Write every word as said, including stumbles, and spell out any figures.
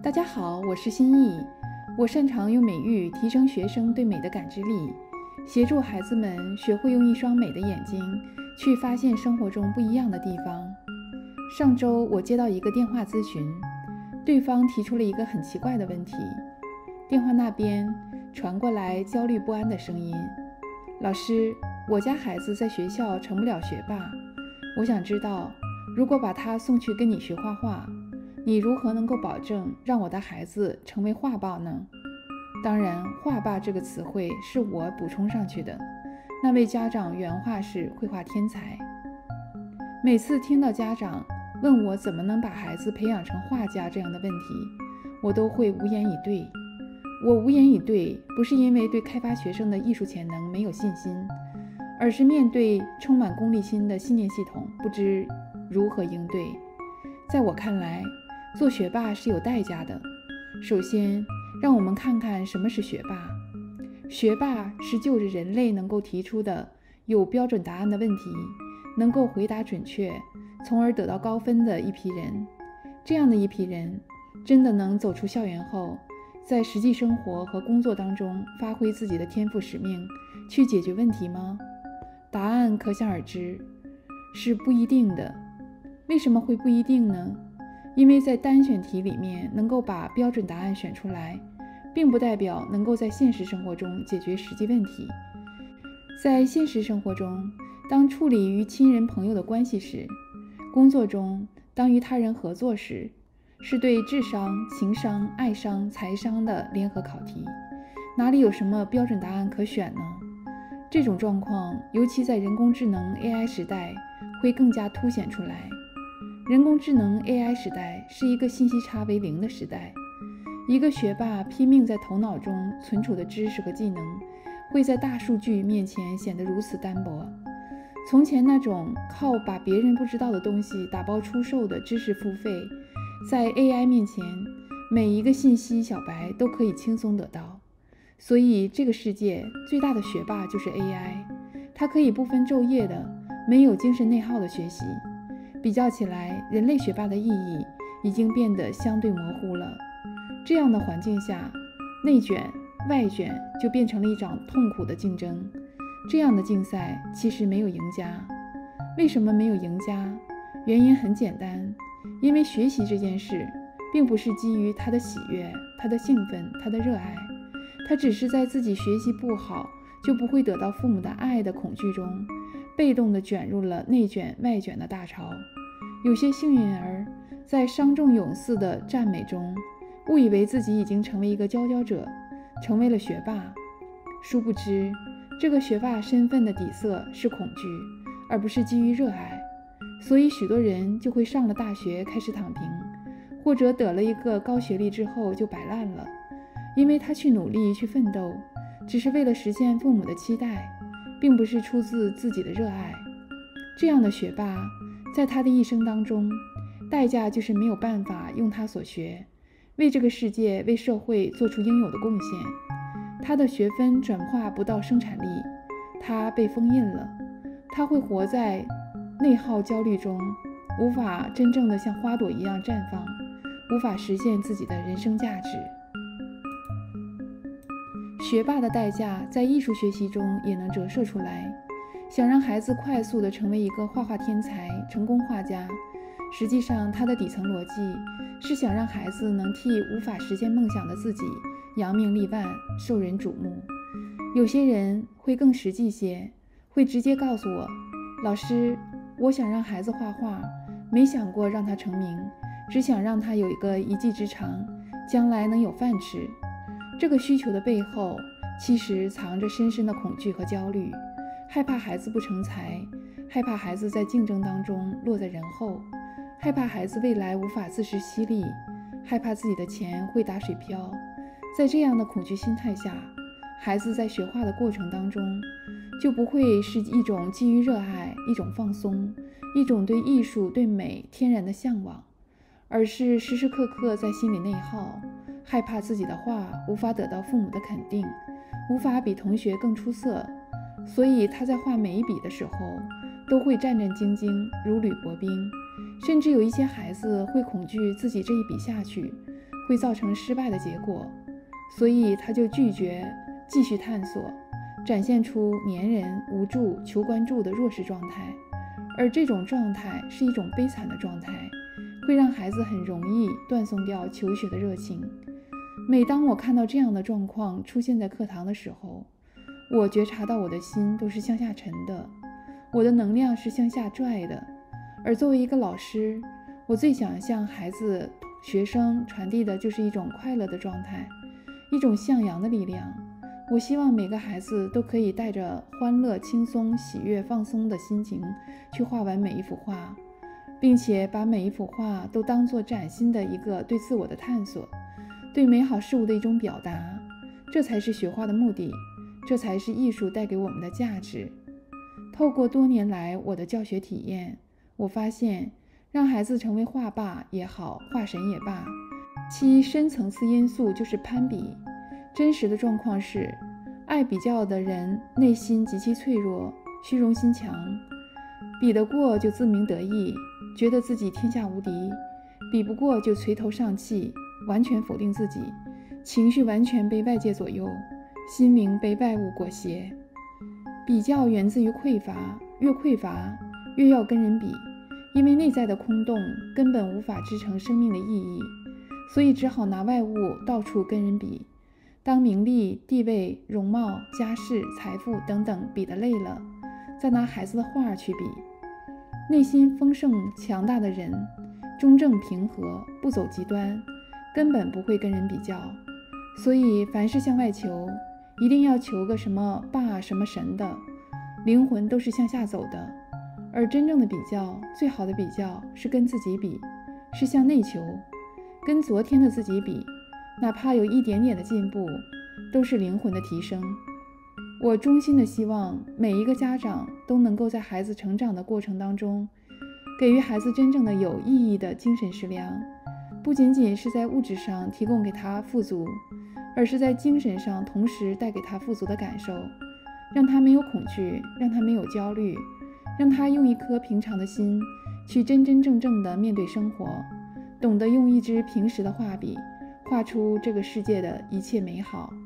大家好，我是心意。我擅长用美育提升学生对美的感知力，协助孩子们学会用一双美的眼睛去发现生活中不一样的地方。上周我接到一个电话咨询，对方提出了一个很奇怪的问题。电话那边传过来焦虑不安的声音：老师，我家孩子在学校成不了学霸，我想知道，如果把他送去跟你学画画，你如何能够保证让我的孩子成为画霸呢？当然，画霸这个词汇是我补充上去的。那位家长原话是绘画天才。每次听到家长问我怎么能把孩子培养成画家这样的问题，我都会无言以对。我无言以对，不是因为对开发学生的艺术潜能没有信心，而是面对充满功利心的信念系统，不知如何应对。在我看来，做学霸是有代价的。首先，让我们看看什么是学霸。学霸是就着人类能够提出的有标准答案的问题，能够回答准确，从而得到高分的一批人。这样的一批人，真的能走出校园后，在实际生活和工作当中发挥自己的天赋使命，去解决问题吗？答案可想而知，是不一定的。为什么会不一定呢？因为在单选题里面能够把标准答案选出来，并不代表能够在现实生活中解决实际问题。在现实生活中，当处理与亲人朋友的关系时，工作中当与他人合作时，是对智商、情商、爱商、财商的联合考题，哪里有什么标准答案可选呢？这种状况尤其在人工智能 A I 时代会更加凸显出来。人工智能 A I 时代是一个信息差为零的时代，一个学霸拼命在头脑中存储的知识和技能，会在大数据面前显得如此单薄。从前那种靠把别人不知道的东西打包出售的知识付费，在 A I 面前，每一个信息小白都可以轻松得到。所以这个世界最大的学霸就是 A I， 它可以不分昼夜的，没有精神内耗的学习。比较起来，人类学霸的意义已经变得相对模糊了。这样的环境下，内卷、外卷就变成了一场痛苦的竞争。这样的竞赛其实没有赢家。为什么没有赢家？原因很简单，因为学习这件事并不是基于他的喜悦、他的兴奋、他的热爱，他只是在自己学习不好就不会得到父母的爱的恐惧中，被动地卷入了内卷外卷的大潮。有些幸运儿在伤仲永寺的赞美中，误以为自己已经成为一个佼佼者，成为了学霸。殊不知，这个学霸身份的底色是恐惧，而不是基于热爱。所以许多人就会上了大学开始躺平，或者得了一个高学历之后就摆烂了，因为他去努力去奋斗，只是为了实现父母的期待，并不是出自自己的热爱。这样的学霸在他的一生当中，代价就是没有办法用他所学为这个世界、为社会做出应有的贡献。他的学分转化不到生产力，他被封印了，他会活在内耗焦虑中，无法真正的像花朵一样绽放，无法实现自己的人生价值。学霸的代价在艺术学习中也能折射出来。想让孩子快速地成为一个画画天才、成功画家，实际上他的底层逻辑是想让孩子能替无法实现梦想的自己扬名立万、受人瞩目。有些人会更实际些，会直接告诉我，老师，我想让孩子画画，没想过让他成名，只想让他有一个一技之长，将来能有饭吃。这个需求的背后，其实藏着深深的恐惧和焦虑，害怕孩子不成才，害怕孩子在竞争当中落在人后，害怕孩子未来无法自食其力，害怕自己的钱会打水漂。在这样的恐惧心态下，孩子在学画的过程当中，就不会是一种基于热爱、一种放松、一种对艺术、对美天然的向往，而是时时刻刻在心里内耗，害怕自己的画无法得到父母的肯定，无法比同学更出色。所以他在画每一笔的时候都会战战兢兢，如履薄冰，甚至有一些孩子会恐惧自己这一笔下去会造成失败的结果，所以他就拒绝继续探索，展现出粘人、无助、求关注的弱势状态。而这种状态是一种悲惨的状态，会让孩子很容易断送掉求学的热情。每当我看到这样的状况出现在课堂的时候，我觉察到我的心都是向下沉的，我的能量是向下拽的。而作为一个老师，我最想向孩子、学生传递的就是一种快乐的状态，一种向阳的力量。我希望每个孩子都可以带着欢乐、轻松、喜悦、放松的心情去画完每一幅画，并且把每一幅画都当作崭新的一个对自我的探索，对美好事物的一种表达。这才是学画的目的，这才是艺术带给我们的价值。透过多年来我的教学体验，我发现让孩子成为画霸也好，画神也罢，其深层次因素就是攀比。真实的状况是，爱比较的人内心极其脆弱，虚荣心强，比得过就自鸣得意，觉得自己天下无敌；比不过就垂头丧气，完全否定自己，情绪完全被外界左右，心灵被外物裹挟。比较源自于匮乏，越匮乏越要跟人比，因为内在的空洞根本无法支撑生命的意义，所以只好拿外物到处跟人比。当名利、地位、容貌、家世、财富等等比得累了，再拿孩子的画去比。内心丰盛强大的人，中正平和，不走极端，根本不会跟人比较。所以凡是向外求，一定要求个什么霸什么神的，灵魂都是向下走的。而真正的比较，最好的比较是跟自己比，是向内求，跟昨天的自己比，哪怕有一点点的进步，都是灵魂的提升。我衷心的希望每一个家长都能够在孩子成长的过程当中，给予孩子真正的有意义的精神食粮，不仅仅是在物质上提供给他富足，而是在精神上同时带给他富足的感受，让他没有恐惧，让他没有焦虑，让他用一颗平常的心去真真正正的面对生活，懂得用一支平时的画笔画出这个世界的一切美好。